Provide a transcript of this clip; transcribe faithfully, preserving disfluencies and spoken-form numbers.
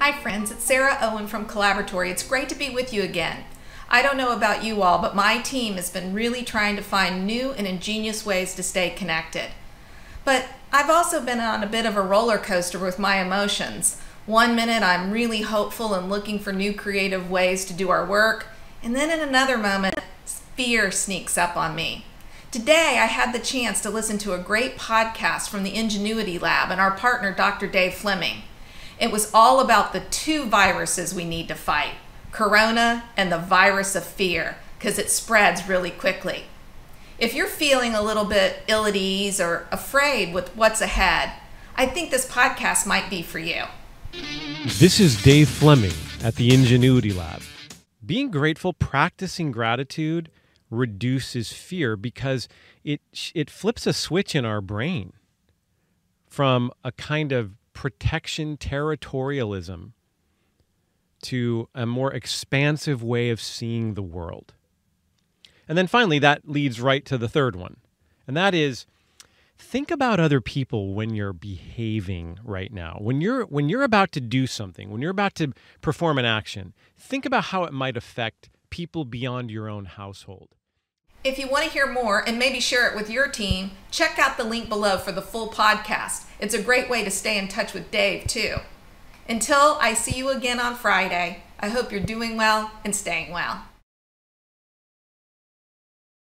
Hi friends, it's Sarah Owen from Collaboratory. It's great to be with you again. I don't know about you all, but my team has been really trying to find new and ingenious ways to stay connected. But I've also been on a bit of a roller coaster with my emotions. One minute I'm really hopeful and looking for new creative ways to do our work, and then in another moment, fear sneaks up on me. Today I had the chance to listen to a great podcast from the Ingenuity Lab and our partner Doctor Dave Fleming. It was all about the two viruses we need to fight, Corona and the virus of fear, because it spreads really quickly. If you're feeling a little bit ill at ease or afraid with what's ahead, I think this podcast might be for you. This is Dave Fleming at the Ingenuity Lab. Being grateful, practicing gratitude reduces fear because it it flips a switch in our brain from a kind of protection territorialism to a more expansive way of seeing the world. And then finally, that leads right to the third one. And that is, think about other people when you're behaving right now. When you're when you're about to do something, when you're about to perform an action, think about how it might affect people beyond your own household. If you want to hear more and maybe share it with your team, check out the link below for the full podcast. It's a great way to stay in touch with Dave, too. Until I see you again on Friday, I hope you're doing well and staying well.